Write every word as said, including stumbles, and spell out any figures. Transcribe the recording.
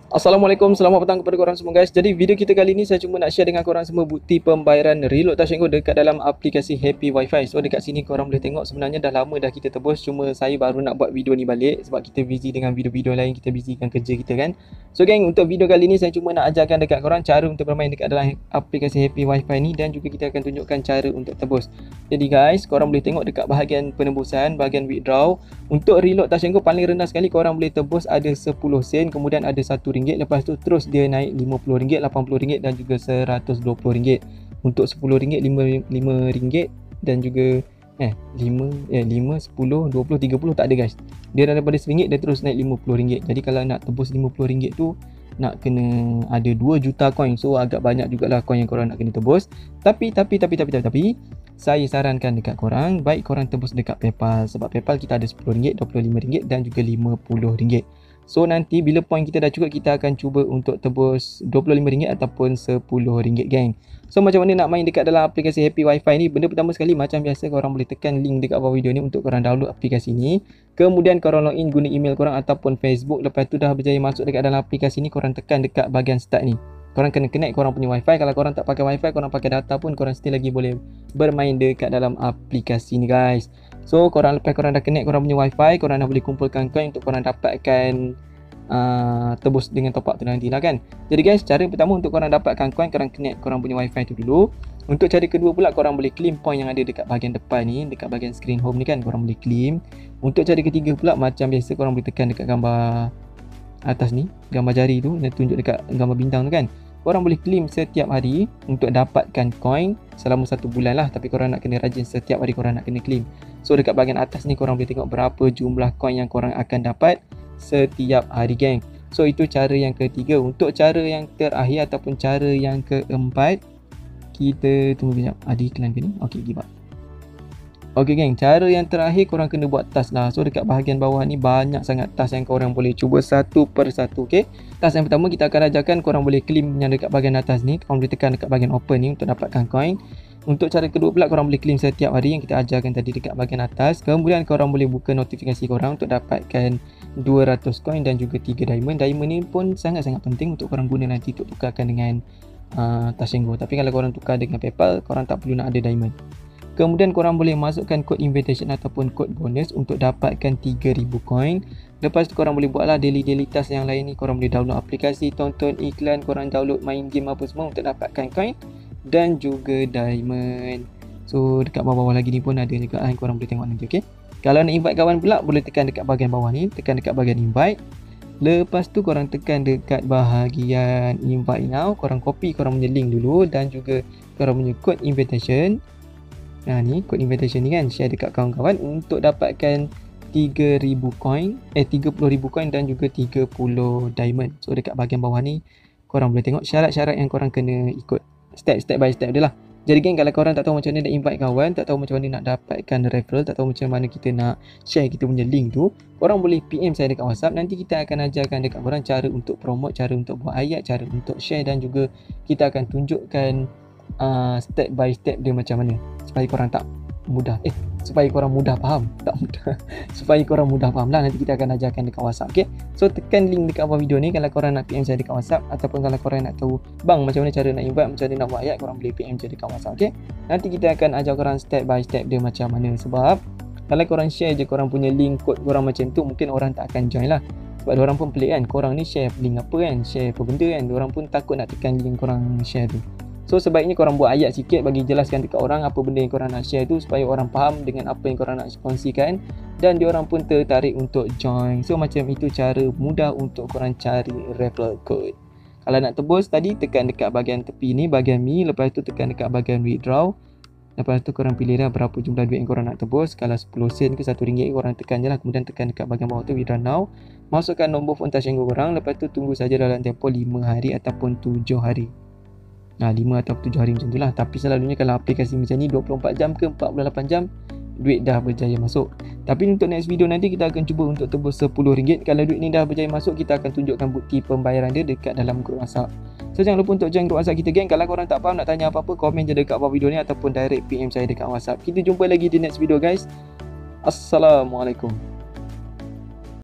Assalamualaikum, selamat petang kepada korang semua guys. Jadi video kita kali ni saya cuma nak share dengan korang semua bukti pembayaran reload Touch 'n Go dekat dalam aplikasi Happy Wi-Fi. So dekat sini korang boleh tengok sebenarnya dah lama dah kita tebus, cuma saya baru nak buat video ni balik sebab kita busy dengan video-video lain, kita busy dengan kerja kita kan. So geng, untuk video kali ni saya cuma nak ajarkan dekat korang cara untuk bermain dekat dalam aplikasi Happy Wi-Fi ni, dan juga kita akan tunjukkan cara untuk tebus. Jadi guys, korang boleh tengok dekat bahagian penembusan, bahagian withdraw. Untuk reload Touch 'n Go paling rendah sekali korang boleh tebus ada sepuluh sen, kemudian ada satu ringgit, lepas tu terus dia naik lima puluh ringgit, lapan puluh ringgit dan juga seratus dua puluh ringgit. Untuk sepuluh ringgit, lima ringgit dan juga eh lima eh lima, sepuluh, dua puluh, tiga puluh tak ada guys. Dia daripada seringgit dia terus naik lima puluh ringgit. Jadi kalau nak tebus lima puluh ringgit tu nak kena ada dua juta coin. So agak banyak jugalah coin yang korang nak kena tebus. Tapi tapi tapi tapi tapi, tapi saya sarankan dekat korang, baik korang tebus dekat PayPal, sebab PayPal kita ada sepuluh ringgit, dua puluh lima ringgit dan juga lima puluh ringgit. So nanti bila point kita dah cukup, kita akan cuba untuk tebus dua puluh lima ringgit ataupun sepuluh ringgit geng. So macam mana nak main dekat dalam aplikasi Happy Wi-Fi ni? Benda pertama sekali, macam biasa korang boleh tekan link dekat bawah video ni untuk korang download aplikasi ni. Kemudian korang login guna email korang ataupun Facebook. Lepas tu dah berjaya masuk dekat dalam aplikasi ni, korang tekan dekat bahagian start ni. Korang kena connect korang punya Wi-Fi. Kalau korang tak pakai Wi-Fi, korang pakai data pun, korang still lagi boleh bermain dekat dalam aplikasi ni guys. So korang lepas korang dah connect korang punya Wi-Fi, korang dah boleh kumpulkan coin untuk korang dapatkan uh, tebus dengan top up tu nanti lah kan. Jadi guys, cara pertama untuk korang dapatkan coin, korang connect korang punya Wi-Fi tu dulu. Untuk cara kedua pula, korang boleh claim point yang ada dekat bahagian depan ni, dekat bahagian screen home ni kan, korang boleh claim. Untuk cara ketiga pula, macam biasa korang boleh tekan dekat gambar atas ni, gambar jari tu, dia tunjuk dekat gambar bintang tu kan. Korang boleh claim setiap hari untuk dapatkan coin selama satu bulan lah. Tapi korang nak kena rajin, setiap hari korang nak kena claim. So dekat bahagian atas ni korang boleh tengok berapa jumlah coin yang korang akan dapat setiap hari geng. So itu cara yang ketiga. Untuk cara yang terakhir ataupun cara yang keempat, kita tunggu sekejap, ada iklan ke ni? Ok, give up. Ok geng, cara yang terakhir korang kena buat task lah. So dekat bahagian bawah ni banyak sangat task yang korang boleh cuba satu per satu. Ok, task yang pertama kita akan ajarkan korang boleh claim yang dekat bahagian atas ni. Korang boleh tekan dekat bahagian open ni untuk dapatkan coin. Untuk cara kedua pula, korang boleh claim setiap hari yang kita ajarkan tadi dekat bahagian atas. Kemudian korang boleh buka notifikasi korang untuk dapatkan dua ratus coin dan juga tiga diamond. Diamond ni pun sangat-sangat penting untuk korang guna nanti untuk tukarkan dengan uh, Touch 'n Go. Tapi kalau korang tukar dengan PayPal, korang tak perlu nak ada diamond. Kemudian korang boleh masukkan kod invitation ataupun kod bonus untuk dapatkan tiga ribu coin. Lepas tu korang boleh buatlah daily-daily task yang lain ni. Korang boleh download aplikasi, tonton iklan, korang download main game apa semua untuk dapatkan coin dan juga diamond. So dekat bawah-bawah lagi ni pun ada juga yang korang boleh tengok nanti. Okay, kalau nak invite kawan pula, boleh tekan dekat bahagian bawah ni, tekan dekat bahagian invite. Lepas tu korang tekan dekat bahagian invite now, korang copy korang punya link dulu dan juga korang punya kod invitation. Nah ni kod invitation ni kan, share dekat kawan-kawan untuk dapatkan tiga ribu coin, eh tiga puluh ribu coin dan juga tiga puluh diamond. So dekat bahagian bawah ni korang boleh tengok syarat-syarat yang korang kena ikut, step step by step dia lah. Jadi geng, kalau korang tak tahu macam mana nak invite kawan, tak tahu macam mana nak dapatkan referral, tak tahu macam mana kita nak share kita punya link tu, korang boleh P M saya dekat WhatsApp. Nanti kita akan ajarkan dekat korang cara untuk promote, cara untuk buat ayat, cara untuk share dan juga kita akan tunjukkan uh, step by step dia macam mana, supaya korang tak mudah eh supaya korang mudah faham, tak mudah supaya korang mudah faham lah. Nanti kita akan ajarkan dekat WhatsApp. Okay, so tekan link dekat bawah video ni kalau korang nak P M saya dekat WhatsApp, ataupun kalau korang nak tahu bang macam mana cara nak invite, macam mana nak buat ayat, korang boleh P M saya dekat WhatsApp. Okay, nanti kita akan ajar korang step by step dia macam mana. Sebab kalau korang share je korang punya link, kod korang macam tu, mungkin orang tak akan join lah. Sebab orang pun pelik kan, korang ni share link apa kan, share apa benda kan, orang pun takut nak tekan link korang share tu. So sebaiknya korang buat ayat sikit bagi jelaskan dekat orang apa benda yang korang nak share tu, supaya orang faham dengan apa yang korang nak kongsikan dan diorang pun tertarik untuk join. So macam itu cara mudah untuk korang cari referral code. Kalau nak tebus tadi, tekan dekat bahagian tepi ni, bahagian mi, lepas tu tekan dekat bahagian withdraw. Lepas tu korang pilih dah berapa jumlah duit yang korang nak tebus. Kalau sepuluh sen ke satu ringgit, korang tekan je lah. Kemudian tekan dekat bahagian bawah tu withdraw now. Masukkan nombor phone Touch 'n Go korang. Lepas tu tunggu saja dalam tempoh lima hari ataupun tujuh hari. Nah, lima atau tujuh hari macam tu lah. Tapi selalunya kalau aplikasi macam ni dua puluh empat jam ke empat puluh lapan jam, duit dah berjaya masuk. Tapi untuk next video nanti kita akan cuba untuk tebus sepuluh ringgit. Kalau duit ni dah berjaya masuk, kita akan tunjukkan bukti pembayaran dia dekat dalam grup WhatsApp. So jangan lupa untuk join grup WhatsApp kita geng. Kalau korang tak faham nak tanya apa-apa, komen je dekat bawah video ni ataupun direct P M saya dekat WhatsApp. Kita jumpa lagi di next video guys. Assalamualaikum.